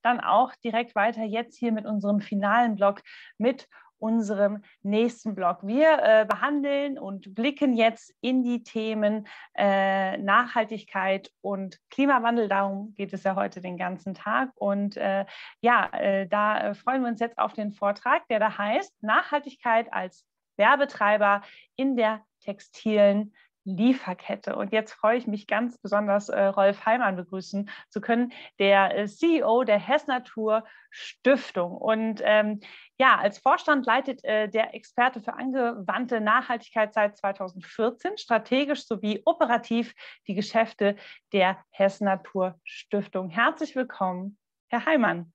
dann auch direkt weiter jetzt hier mit unserem finalen Blog, mit unserem nächsten Blog. Wir behandeln und blicken jetzt in die Themen Nachhaltigkeit und Klimawandel. Darum geht es ja heute den ganzen Tag. Und da freuen wir uns jetzt auf den Vortrag, der da heißt Nachhaltigkeit als Werbetreiber in der textilen Lieferkette. Und jetzt freue ich mich ganz besonders, Rolf Heimann begrüßen zu können, der CEO der Hess Natur Stiftung. Und als Vorstand leitet der Experte für angewandte Nachhaltigkeit seit 2014 strategisch sowie operativ die Geschäfte der Hess Natur Stiftung. Herzlich willkommen, Herr Heimann.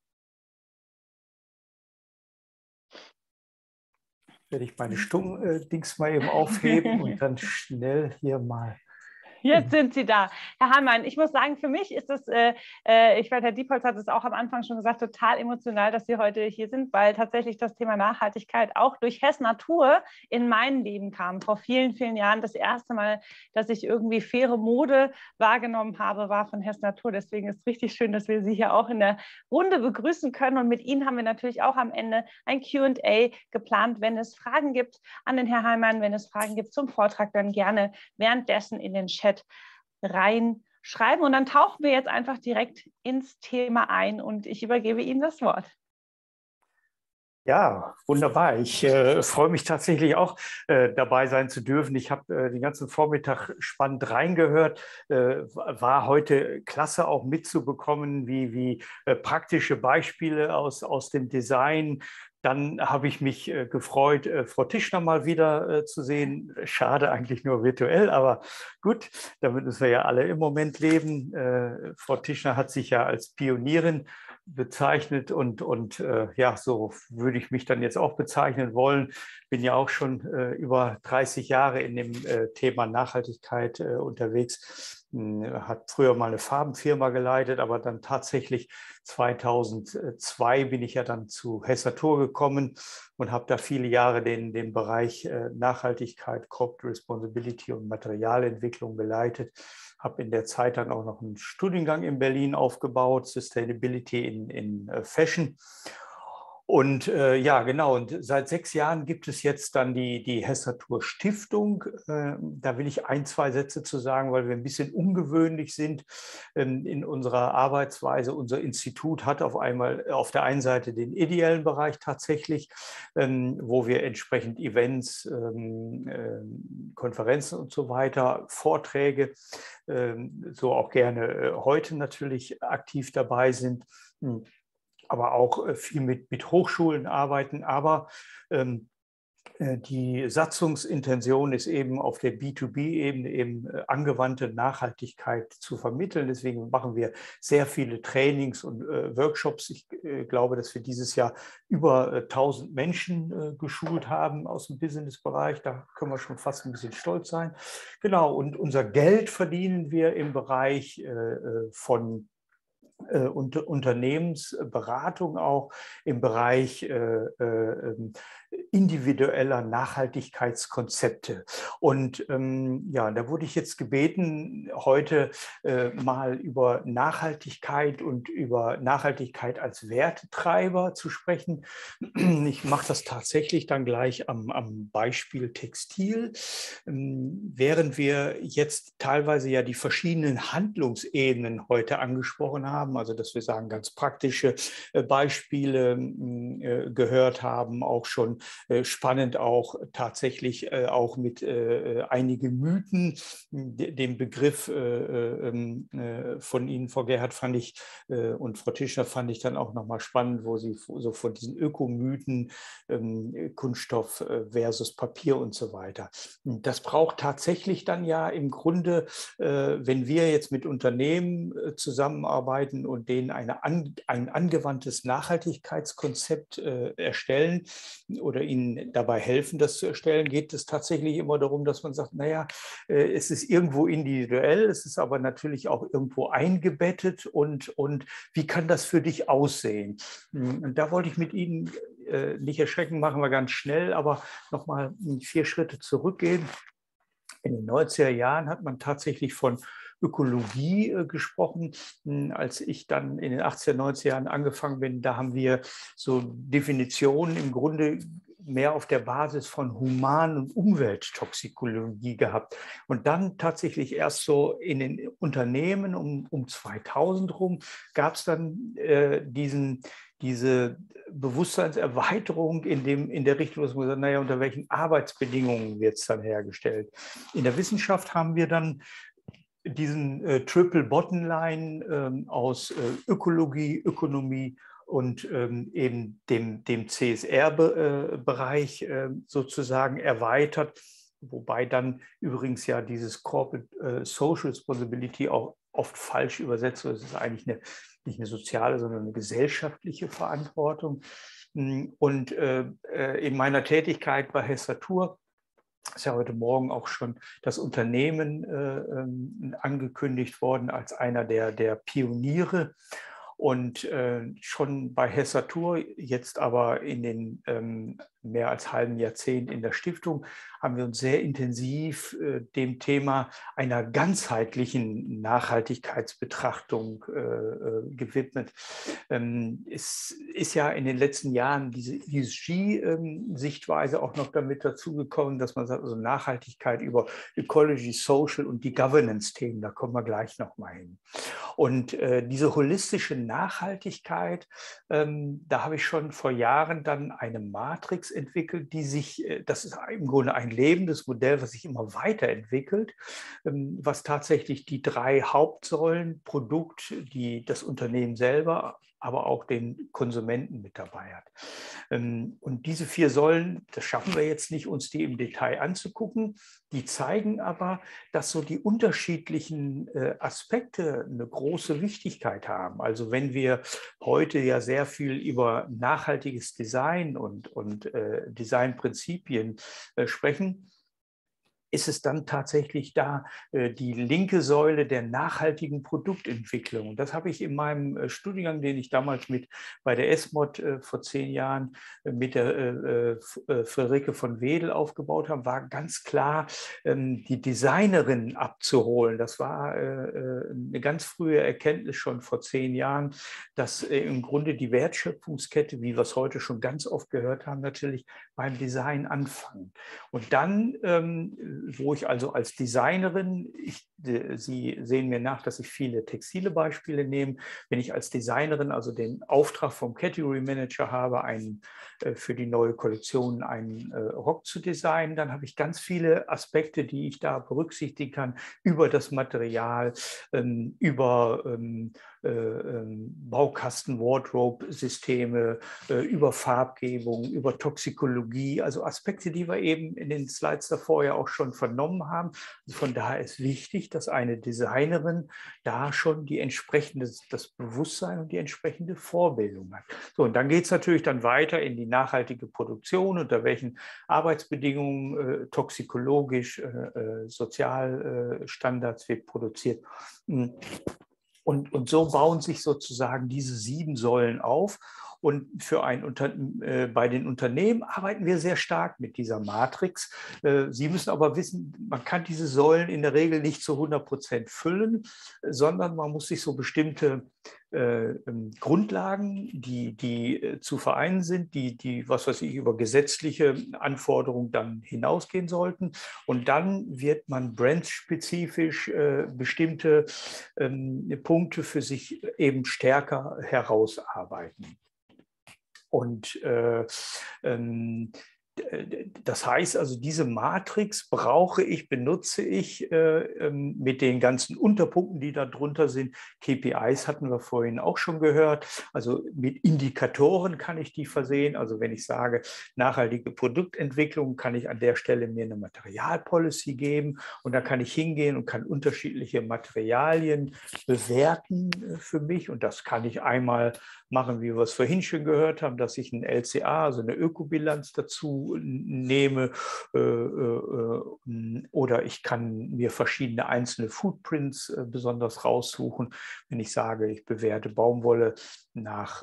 Werde ich meine Stumm-Dings mal eben aufheben und dann schnell hier mal. Jetzt sind Sie da. Herr Heimann, ich muss sagen, für mich ist es, Herr Diepholz hat es auch am Anfang schon gesagt, total emotional, dass Sie heute hier sind, weil tatsächlich das Thema Nachhaltigkeit auch durch Hess Natur in mein Leben kam. Vor vielen, vielen Jahren das erste Mal, dass ich irgendwie faire Mode wahrgenommen habe, war von Hess Natur. Deswegen ist es richtig schön, dass wir Sie hier auch in der Runde begrüßen können. Und mit Ihnen haben wir natürlich auch am Ende ein Q&A geplant. Wenn es Fragen gibt an den Herrn Heimann, wenn es Fragen gibt zum Vortrag, dann gerne währenddessen in den Chat reinschreiben. Und dann tauchen wir jetzt einfach direkt ins Thema ein und ich übergebe Ihnen das Wort. Ja, wunderbar. Ich freue mich tatsächlich auch, dabei sein zu dürfen. Ich habe den ganzen Vormittag spannend reingehört. War heute klasse auch mitzubekommen, wie praktische Beispiele aus dem Design. Dann habe ich mich gefreut, Frau Tischner mal wieder zu sehen. Schade eigentlich nur virtuell, aber gut, damit müssen wir ja alle im Moment leben. Frau Tischner hat sich ja als Pionierin bezeichnet und so würde ich mich dann jetzt auch bezeichnen wollen. Bin ja auch schon über 30 Jahre in dem Thema Nachhaltigkeit unterwegs. Hat früher mal eine Farbenfirma geleitet, aber dann tatsächlich 2002 bin ich ja dann zu Hess Natur gekommen und habe da viele Jahre den Bereich Nachhaltigkeit, Corporate Responsibility und Materialentwicklung geleitet. Habe in der Zeit dann auch noch einen Studiengang in Berlin aufgebaut, Sustainability in Fashion. Und genau, und seit 6 Jahren gibt es jetzt dann die Hess Natur Stiftung. Da will ich 1, 2 Sätze zu sagen, weil wir ein bisschen ungewöhnlich sind in unserer Arbeitsweise. Unser Institut hat auf der einen Seite den ideellen Bereich tatsächlich, wo wir entsprechend Events, Konferenzen und so weiter, Vorträge, so auch gerne heute natürlich aktiv dabei sind. Aber auch viel mit Hochschulen arbeiten. Aber die Satzungsintention ist eben auf der B2B-Ebene eben angewandte Nachhaltigkeit zu vermitteln. Deswegen machen wir sehr viele Trainings und Workshops. Ich glaube, dass wir dieses Jahr über 1000 Menschen geschult haben aus dem Businessbereich. Da können wir schon fast ein bisschen stolz sein. Genau, und unser Geld verdienen wir im Bereich von Unternehmensberatung auch im Bereich individueller Nachhaltigkeitskonzepte. Und da wurde ich jetzt gebeten, heute mal über Nachhaltigkeit und über Nachhaltigkeit als Wertetreiber zu sprechen. Ich mache das tatsächlich dann gleich am Beispiel Textil. Während wir jetzt teilweise ja die verschiedenen Handlungsebenen heute angesprochen haben, also dass wir sagen, ganz praktische Beispiele gehört haben, auch schon spannend auch tatsächlich auch mit einigen Mythen. Den Begriff von Ihnen, Frau Gerhardt, fand ich und Frau Tischner fand ich dann auch nochmal spannend, wo Sie so von diesen Ökomythen, Kunststoff versus Papier und so weiter. Das braucht tatsächlich dann ja im Grunde, wenn wir jetzt mit Unternehmen zusammenarbeiten und denen ein angewandtes Nachhaltigkeitskonzept erstellen oder ihnen dabei helfen, das zu erstellen, geht es tatsächlich immer darum, dass man sagt, naja, es ist irgendwo individuell, es ist aber natürlich auch irgendwo eingebettet und wie kann das für dich aussehen? Und da wollte ich mit Ihnen nicht erschrecken, machen wir ganz schnell, aber nochmal 4 Schritte zurückgehen. In den 90er Jahren hat man tatsächlich von Ökologie gesprochen. Als ich dann in den 80er, 90er Jahren angefangen bin, da haben wir so Definitionen im Grunde mehr auf der Basis von Human- und Umwelttoxikologie gehabt. Und dann tatsächlich erst so in den Unternehmen um 2000 rum gab es dann diese Bewusstseinserweiterung in der Richtung, dass man sagt, naja, unter welchen Arbeitsbedingungen wird es dann hergestellt. In der Wissenschaft haben wir dann diesen Triple Bottom-Line aus Ökologie, Ökonomie und eben dem CSR-Bereich sozusagen erweitert, wobei dann übrigens ja dieses Corporate Social Responsibility auch oft falsch übersetzt wird. Es ist eigentlich nicht eine soziale, sondern eine gesellschaftliche Verantwortung. Und in meiner Tätigkeit bei Hessatur ist ja heute Morgen auch schon das Unternehmen angekündigt worden als einer der Pioniere. Und schon bei Hessatur, jetzt aber in den mehr als halben Jahrzehnt in der Stiftung, haben wir uns sehr intensiv dem Thema einer ganzheitlichen Nachhaltigkeitsbetrachtung gewidmet. Es ist ja in den letzten Jahren diese ESG-Sichtweise auch noch damit dazugekommen, dass man sagt, also Nachhaltigkeit über Ecology, Social und die Governance-Themen, da kommen wir gleich nochmal hin. Und diese holistische Nachhaltigkeit, da habe ich schon vor Jahren dann eine Matrix entwickelt, die sich, das ist im Grunde ein lebendes Modell, was sich immer weiterentwickelt, was tatsächlich die 3 Hauptsäulen, Produkt, das Unternehmen selber, aber auch den Konsumenten mit dabei hat. Und diese 4 Säulen, das schaffen wir jetzt nicht, uns die im Detail anzugucken. Die zeigen aber, dass so die unterschiedlichen Aspekte eine große Wichtigkeit haben. Also wenn wir heute ja sehr viel über nachhaltiges Design und Designprinzipien sprechen, ist es dann tatsächlich da die linke Säule der nachhaltigen Produktentwicklung. Und das habe ich in meinem Studiengang, den ich damals bei der ESMOD vor 10 Jahren mit der Friederike von Wedel aufgebaut habe, war ganz klar, die Designerin abzuholen. Das war eine ganz frühe Erkenntnis schon vor 10 Jahren, dass im Grunde die Wertschöpfungskette, wie wir es heute schon ganz oft gehört haben, natürlich beim Design anfangen. Und dann wo ich also als Designerin, Sie sehen mir nach, dass ich viele textile Beispiele nehme, wenn ich als Designerin also den Auftrag vom Category Manager habe, für die neue Kollektion einen Rock zu designen, dann habe ich ganz viele Aspekte, die ich da berücksichtigen kann, über das Material, über Baukasten, Wardrobe-Systeme, über Farbgebung, über Toxikologie, also Aspekte, die wir eben in den Slides davor ja auch schon vernommen haben. Also von daher ist wichtig, dass eine Designerin da schon das Bewusstsein und die entsprechende Vorbildung hat. So, und dann geht es natürlich dann weiter in die nachhaltige Produktion, unter welchen Arbeitsbedingungen, toxikologisch, Sozialstandards wird produziert. Und so bauen sich sozusagen diese 7 Säulen auf. Und bei den Unternehmen arbeiten wir sehr stark mit dieser Matrix. Sie müssen aber wissen, man kann diese Säulen in der Regel nicht zu 100% füllen, sondern man muss sich so bestimmte Grundlagen, die zu vereinen sind, die, was weiß ich, über gesetzliche Anforderungen dann hinausgehen sollten. Und dann wird man brandspezifisch bestimmte Punkte für sich eben stärker herausarbeiten. Und das heißt also, diese Matrix benutze ich mit den ganzen Unterpunkten, die da drunter sind. KPIs hatten wir vorhin auch schon gehört. Also mit Indikatoren kann ich die versehen. Also wenn ich sage, nachhaltige Produktentwicklung, kann ich an der Stelle mir eine Materialpolicy geben. Und da kann ich hingehen und kann unterschiedliche Materialien bewerten für mich. Und das kann ich einmal machen, wie wir es vorhin schon gehört haben, dass ich ein LCA, also eine Ökobilanz dazu nehme oder ich kann mir verschiedene einzelne Footprints besonders raussuchen. Wenn ich sage, ich bewerte Baumwolle nach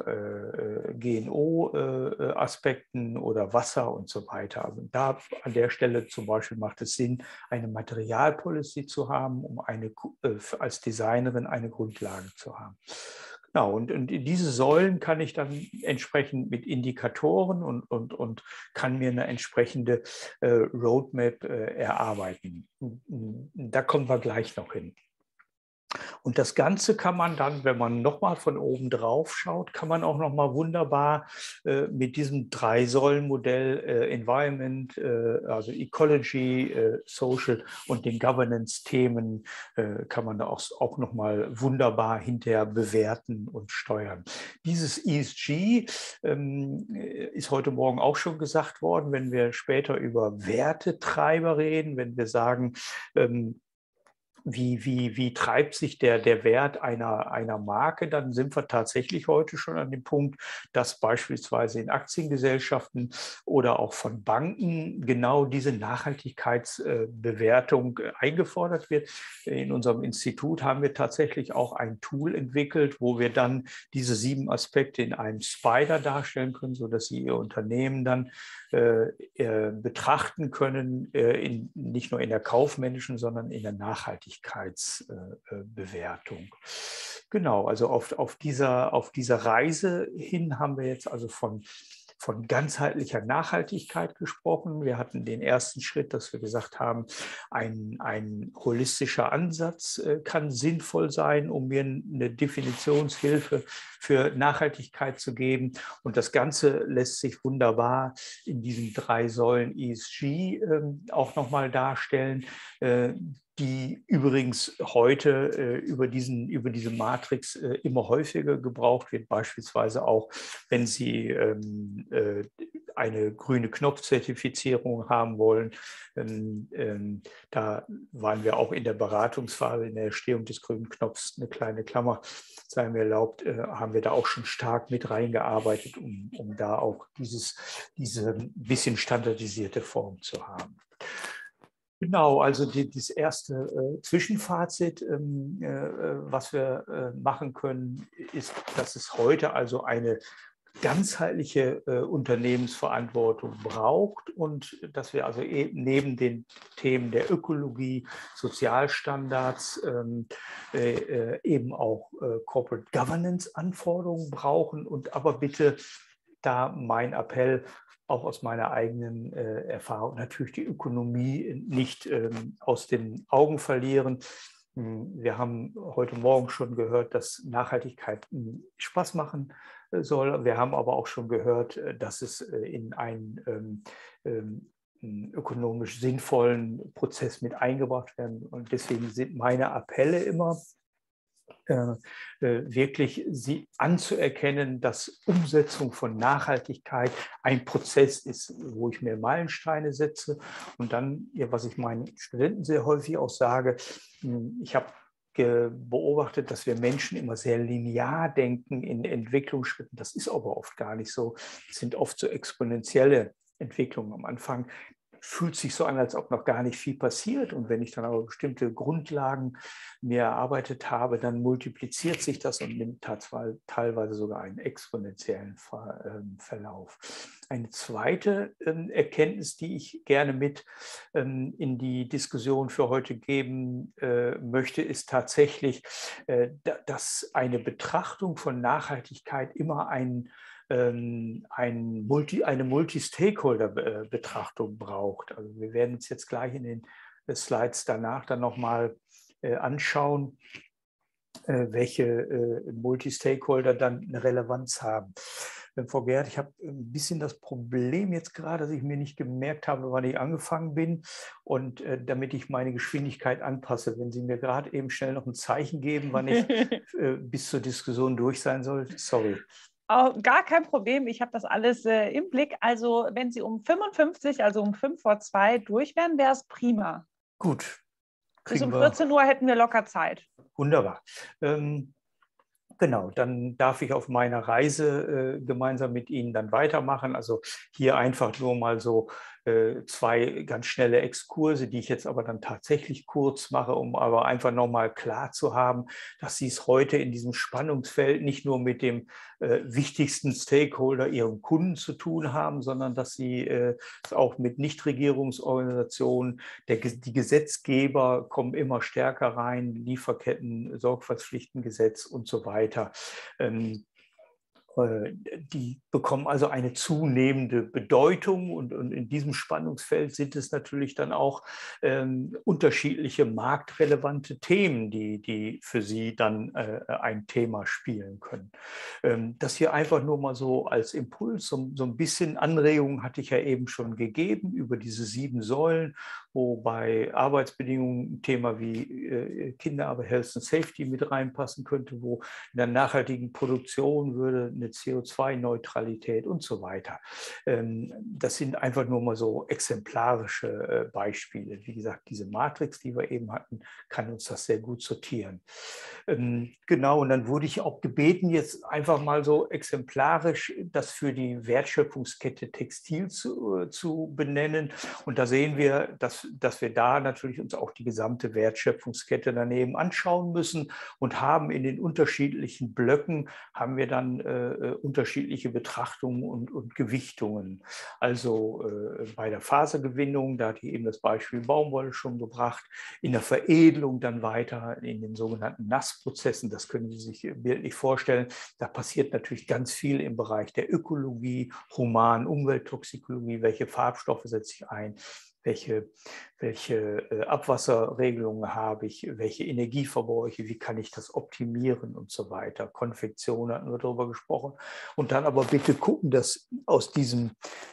GNO-Aspekten oder Wasser und so weiter. Also da an der Stelle zum Beispiel macht es Sinn, eine Materialpolicy zu haben, um als Designerin eine Grundlage zu haben. Genau, und diese Säulen kann ich dann entsprechend mit Indikatoren und kann mir eine entsprechende Roadmap erarbeiten. Da kommen wir gleich noch hin. Und das Ganze kann man dann, wenn man nochmal von oben drauf schaut, kann man auch nochmal wunderbar mit diesem Drei-Säulen-Modell Environment, also Ecology, Social und den Governance-Themen kann man da auch nochmal wunderbar hinterher bewerten und steuern. Dieses ESG ist heute Morgen auch schon gesagt worden, wenn wir später über Wertetreiber reden, wenn wir sagen, wie treibt sich der Wert einer Marke, dann sind wir tatsächlich heute schon an dem Punkt, dass beispielsweise in Aktiengesellschaften oder auch von Banken genau diese Nachhaltigkeitsbewertung eingefordert wird. In unserem Institut haben wir tatsächlich auch ein Tool entwickelt, wo wir dann diese 7 Aspekte in einem Spider darstellen können, sodass Sie Ihr Unternehmen dann betrachten können, nicht nur in der kaufmännischen, sondern in der Nachhaltigkeitsbewertung. Genau, also auf dieser Reise hin haben wir jetzt also von ganzheitlicher Nachhaltigkeit gesprochen. Wir hatten den ersten Schritt, dass wir gesagt haben, ein holistischer Ansatz kann sinnvoll sein, um mir eine Definitionshilfe für Nachhaltigkeit zu geben. Und das Ganze lässt sich wunderbar in diesen 3 Säulen ESG auch nochmal darstellen, die übrigens heute über diese Matrix immer häufiger gebraucht wird, beispielsweise auch, wenn Sie eine grüne Knopfzertifizierung haben wollen. Da waren wir auch in der Beratungsphase, in der Erstehung des grünen Knopfs, eine kleine Klammer, sei mir erlaubt, haben wir da auch schon stark mit reingearbeitet, um da auch diese bisschen standardisierte Form zu haben. Genau, also das erste Zwischenfazit, was wir machen können, ist, dass es heute also eine ganzheitliche Unternehmensverantwortung braucht und dass wir also eben neben den Themen der Ökologie, Sozialstandards eben auch Corporate Governance Anforderungen brauchen. Und aber bitte da mein Appell, auch aus meiner eigenen Erfahrung, natürlich die Ökonomie nicht aus den Augen verlieren. Wir haben heute Morgen schon gehört, dass Nachhaltigkeit Spaß machen soll. Wir haben aber auch schon gehört, dass es in einen ökonomisch sinnvollen Prozess mit eingebracht werden. Und deswegen sind meine Appelle immer, wirklich sie anzuerkennen, dass Umsetzung von Nachhaltigkeit ein Prozess ist, wo ich mir Meilensteine setze. Und dann, was ich meinen Studenten sehr häufig auch sage, ich habe beobachtet, dass wir Menschen immer sehr linear denken in Entwicklungsschritten. Das ist aber oft gar nicht so. Es sind oft so exponentielle Entwicklungen am Anfang. Fühlt sich so an, als ob noch gar nicht viel passiert. Und wenn ich dann aber bestimmte Grundlagen mir erarbeitet habe, dann multipliziert sich das und nimmt teilweise sogar einen exponentiellen Verlauf. Eine zweite Erkenntnis, die ich gerne mit in die Diskussion für heute geben möchte, ist tatsächlich, dass eine Betrachtung von Nachhaltigkeit immer eine Multi-Stakeholder-Betrachtung braucht. Also wir werden uns jetzt gleich in den Slides danach dann nochmal anschauen, welche Multi-Stakeholder dann eine Relevanz haben. Frau Gerth, ich habe ein bisschen das Problem jetzt gerade, dass ich mir nicht gemerkt habe, wann ich angefangen bin und damit ich meine Geschwindigkeit anpasse. Wenn Sie mir gerade eben schnell noch ein Zeichen geben, wann ich bis zur Diskussion durch sein soll, sorry. Gar kein Problem, ich habe das alles im Blick. Also wenn Sie um 55, also um 5:05 durch wären, wäre es prima. Gut. Bis um 14 Uhr hätten wir locker Zeit. Wunderbar. Genau, dann darf ich auf meiner Reise gemeinsam mit Ihnen dann weitermachen. Also hier einfach nur mal so 2 ganz schnelle Exkurse, die ich jetzt aber dann tatsächlich kurz mache, um aber einfach nochmal klar zu haben, dass Sie es heute in diesem Spannungsfeld nicht nur mit dem wichtigsten Stakeholder, Ihren Kunden, zu tun haben, sondern dass Sie es auch mit Nichtregierungsorganisationen, die Gesetzgeber kommen immer stärker rein, Lieferketten, Sorgfaltspflichtengesetz und so weiter. Die bekommen also eine zunehmende Bedeutung, und in diesem Spannungsfeld sind es natürlich dann auch unterschiedliche marktrelevante Themen, die für Sie dann ein Thema spielen können. Das hier einfach nur mal so als Impuls, so ein bisschen Anregung hatte ich ja eben schon gegeben über diese 7 Säulen, wo bei Arbeitsbedingungen ein Thema wie Kinderarbeit, Health and Safety mit reinpassen könnte, wo in der nachhaltigen Produktion würde eine CO2-Neutralität und so weiter. Das sind einfach nur mal so exemplarische Beispiele. Wie gesagt, diese Matrix, die wir eben hatten, kann uns das sehr gut sortieren. Genau, und dann wurde ich auch gebeten, jetzt einfach mal so exemplarisch das für die Wertschöpfungskette Textil zu benennen. Und da sehen wir, dass wir da natürlich uns auch die gesamte Wertschöpfungskette daneben anschauen müssen und haben in den unterschiedlichen Blöcken haben wir dann unterschiedliche Betrachtungen und Gewichtungen. Also bei der Fasergewinnung, da hatte ich eben das Beispiel Baumwolle schon gebracht, in der Veredelung dann weiter in den sogenannten Nassprozessen, das können Sie sich bildlich vorstellen, da passiert natürlich ganz viel im Bereich der Ökologie, Human-, Umwelttoxikologie, welche Farbstoffe setze ich ein, welche Abwasserregelungen habe ich, welche Energieverbräuche, wie kann ich das optimieren und so weiter. Konfektion hatten wir darüber gesprochen. Und dann aber bitte gucken, dass aus diesem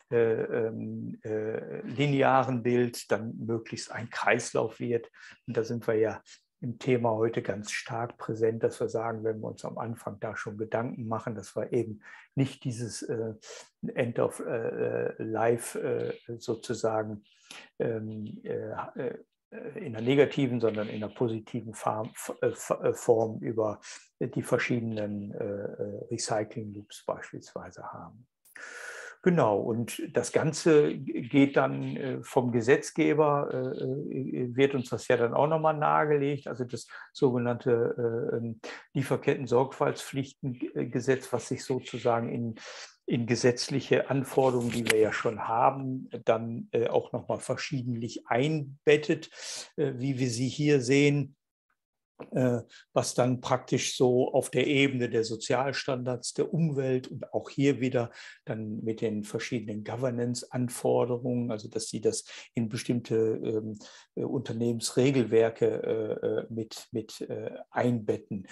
linearen Bild dann möglichst ein Kreislauf wird. Und da sind wir ja im Thema heute ganz stark präsent, dass wir sagen, wenn wir uns am Anfang da schon Gedanken machen, dass wir eben nicht dieses End of Life sozusagen in der negativen, sondern in der positiven Form über die verschiedenen Recycling-Loops beispielsweise haben. Genau, und das Ganze geht dann vom Gesetzgeber, wird uns das ja dann auch nochmal nahegelegt, also das sogenannte Lieferketten-Sorgfaltspflichtengesetz, was sich sozusagen in gesetzliche Anforderungen, die wir ja schon haben, dann auch nochmal verschiedentlich einbettet, wie wir sie hier sehen, was dann praktisch so auf der Ebene der Sozialstandards, der Umwelt und auch hier wieder dann mit den verschiedenen Governance-Anforderungen, also dass sie das in bestimmte Unternehmensregelwerke mit einbetten.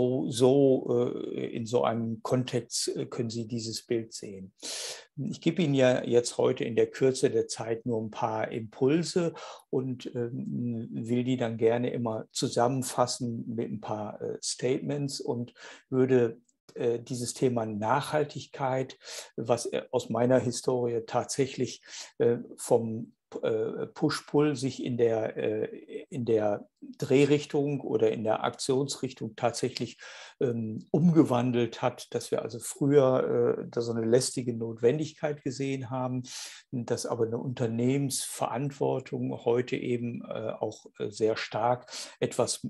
In so einem Kontext können Sie dieses Bild sehen. Ich gebe Ihnen ja jetzt heute in der Kürze der Zeit nur ein paar Impulse und will die dann gerne immer zusammenfassen mit ein paar Statements und würde dieses Thema Nachhaltigkeit, was aus meiner Historie tatsächlich vom Push-Pull sich in der Drehrichtung oder in der Aktionsrichtung tatsächlich umgewandelt hat, dass wir also früher da so eine lästige Notwendigkeit gesehen haben, dass aber eine Unternehmensverantwortung heute eben auch sehr stark etwas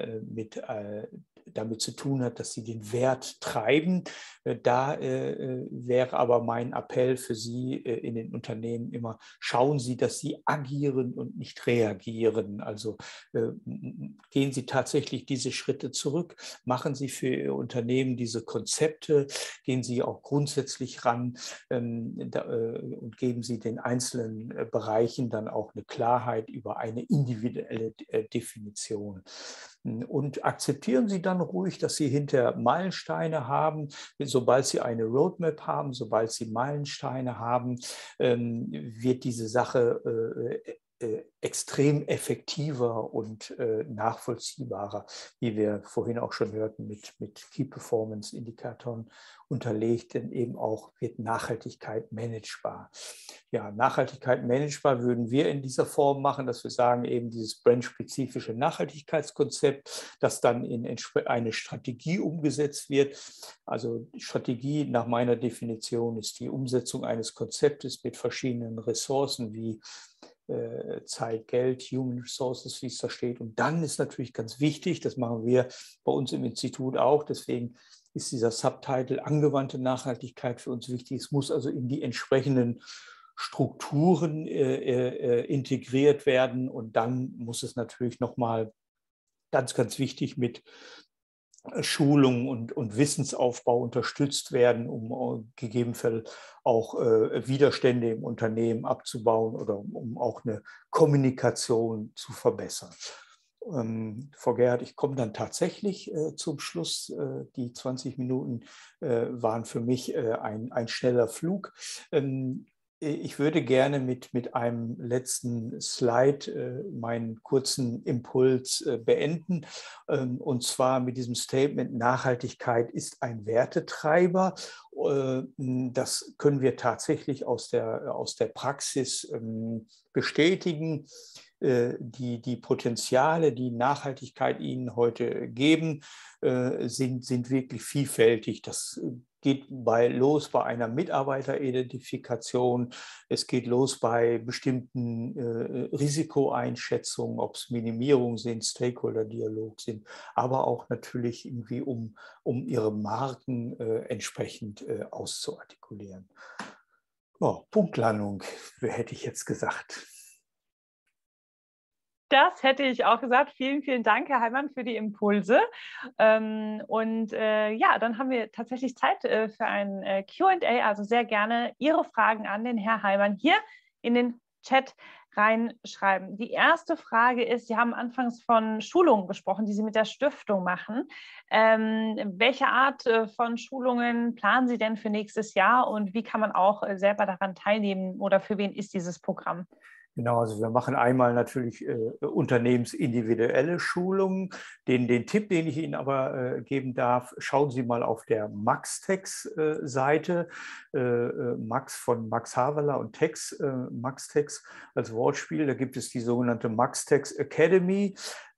damit zu tun hat, dass sie den Wert treiben. Da wäre aber mein Appell für Sie in den Unternehmen immer, schauen Sie, dass Sie agieren und nicht reagieren. Also gehen Sie tatsächlich diese Schritte zurück, machen Sie für Ihr Unternehmen diese Konzepte, gehen Sie auch grundsätzlich ran und geben Sie den einzelnen Bereichen dann auch eine Klarheit über eine individuelle Definition. Und akzeptieren Sie dann ruhig, dass Sie hinter Meilensteine haben. Sobald Sie eine Roadmap haben, sobald Sie Meilensteine haben, wird diese Sache extrem effektiver und nachvollziehbarer, wie wir vorhin auch schon hörten, mit Key-Performance-Indikatoren unterlegt, denn eben auch wird Nachhaltigkeit managebar. Ja, Nachhaltigkeit managebar würden wir in dieser Form machen, dass wir sagen, eben dieses brandspezifische Nachhaltigkeitskonzept, das dann in eine Strategie umgesetzt wird. Also die Strategie nach meiner Definition ist die Umsetzung eines Konzeptes mit verschiedenen Ressourcen wie Zeit, Geld, Human Resources, wie es da steht. Und dann ist natürlich ganz wichtig, das machen wir bei uns im Institut auch, deswegen ist dieser Subtitle angewandte Nachhaltigkeit für uns wichtig. Es muss also in die entsprechenden Strukturen integriert werden und dann muss es natürlich nochmal ganz, ganz wichtig mit Schulung und Wissensaufbau unterstützt werden, um gegebenenfalls auch Widerstände im Unternehmen abzubauen oder um auch eine Kommunikation zu verbessern. Frau Gerhardt, ich komme dann tatsächlich zum Schluss. Die 20 Minuten waren für mich ein schneller Flug. Ich würde gerne mit einem letzten Slide meinen kurzen Impuls beenden. Und zwar mit diesem Statement, Nachhaltigkeit ist ein Wertetreiber. Das können wir tatsächlich aus der Praxis bestätigen. Die Potenziale, die Nachhaltigkeit Ihnen heute geben, sind wirklich vielfältig. Das geht los bei einer Mitarbeiteridentifikation. Es geht los bei bestimmten Risikoeinschätzungen, ob es Minimierung sind, Stakeholder-Dialog sind, aber auch natürlich irgendwie, um ihre Marken entsprechend auszuartikulieren. Oh, Punktlandung, hätte ich jetzt gesagt. Das hätte ich auch gesagt. Vielen, vielen Dank, Herr Heimann, für die Impulse. Ja, dann haben wir tatsächlich Zeit für ein Q&A. Also sehr gerne Ihre Fragen an den Herrn Heimann hier in den Chat reinschreiben. Die erste Frage ist, Sie haben anfangs von Schulungen gesprochen, die Sie mit der Stiftung machen. Welche Art von Schulungen planen Sie denn für nächstes Jahr und wie kann man auch selber daran teilnehmen oder für wen ist dieses Programm? Genau, also wir machen einmal natürlich unternehmensindividuelle Schulungen. Den Tipp, den ich Ihnen aber geben darf, schauen Sie mal auf der Maxtex-Seite. Max von Max Havelaar und Tex, Maxtex als Wortspiel. Da gibt es die sogenannte Maxtex Academy.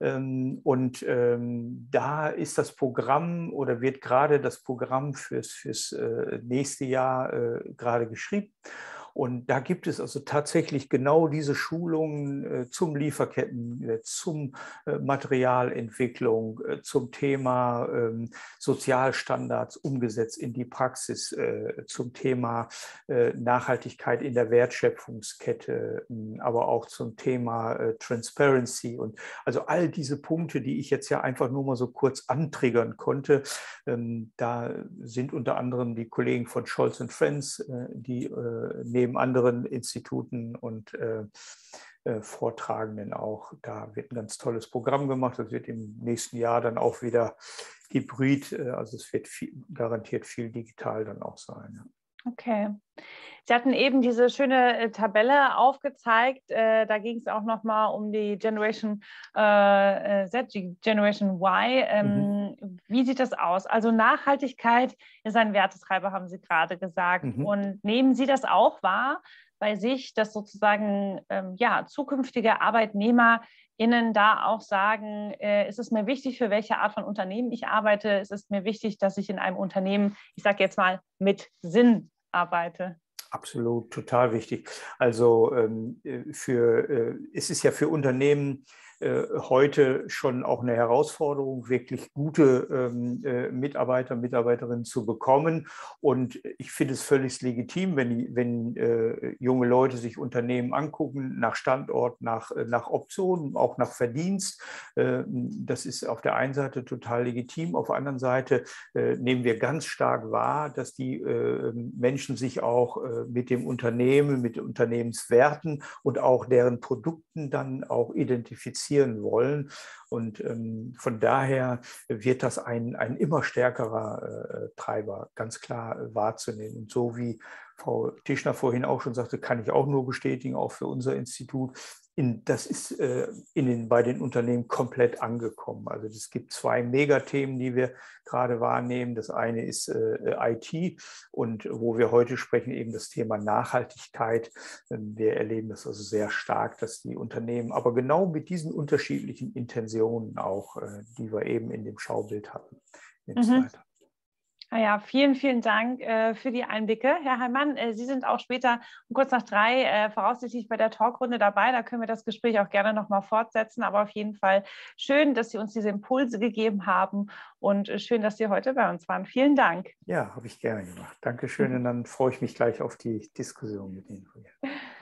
Da ist das Programm oder wird gerade das Programm fürs nächste Jahr gerade geschrieben. Und da gibt es also tatsächlich genau diese Schulungen zum Lieferketten, zum Materialentwicklung, zum Thema Sozialstandards umgesetzt in die Praxis, zum Thema Nachhaltigkeit in der Wertschöpfungskette, aber auch zum Thema Transparency. Und also all diese Punkte, die ich jetzt ja einfach nur mal so kurz antriggern konnte, da sind unter anderem die Kollegen von Scholz & Friends, die neben anderen Instituten und Vortragenden auch. Da wird ein ganz tolles Programm gemacht. Das wird im nächsten Jahr dann auch wieder hybrid, also es wird garantiert viel digital dann auch sein. Ja. Okay. Sie hatten eben diese schöne Tabelle aufgezeigt. Da ging es auch nochmal um die Generation Z, die Generation Y. Wie sieht das aus? Also Nachhaltigkeit ist ein Wertetreiber, haben Sie gerade gesagt. Und nehmen Sie das auch wahr bei sich, dass sozusagen zukünftige ArbeitnehmerInnen da auch sagen, ist es mir wichtig, für welche Art von Unternehmen ich arbeite? Ist es mir wichtig, dass ich in einem Unternehmen, ich sage jetzt mal, mit Sinn arbeite? Absolut, total wichtig. Also es ist ja für Unternehmen heute schon auch eine Herausforderung, wirklich gute Mitarbeiter, Mitarbeiterinnen zu bekommen. Und ich finde es völlig legitim, wenn junge Leute sich Unternehmen angucken, nach Standort, nach Optionen, auch nach Verdienst. Das ist auf der einen Seite total legitim. Auf der anderen Seite nehmen wir ganz stark wahr, dass die Menschen sich auch mit dem Unternehmen, mit Unternehmenswerten und auch deren Produkten dann auch identifizieren wollen. Und von daher wird das ein immer stärkerer Treiber, ganz klar wahrzunehmen. Und so wie Frau Tischner vorhin auch schon sagte, kann ich auch nur bestätigen, auch für unser Institut. Das ist bei den Unternehmen komplett angekommen. Also es gibt zwei Megathemen, die wir gerade wahrnehmen. Das eine ist IT und wo wir heute sprechen, eben das Thema Nachhaltigkeit. Wir erleben das also sehr stark, dass die Unternehmen, aber genau mit diesen unterschiedlichen Intentionen auch, die wir eben in dem Schaubild hatten. Weiter. Ja, vielen, vielen Dank für die Einblicke. Herr Heimann, Sie sind auch später um kurz nach 3 voraussichtlich bei der Talkrunde dabei. Da können wir das Gespräch auch gerne nochmal fortsetzen. Aber auf jeden Fall schön, dass Sie uns diese Impulse gegeben haben und schön, dass Sie heute bei uns waren. Vielen Dank. Ja, habe ich gerne gemacht. Dankeschön und dann freue ich mich gleich auf die Diskussion mit Ihnen.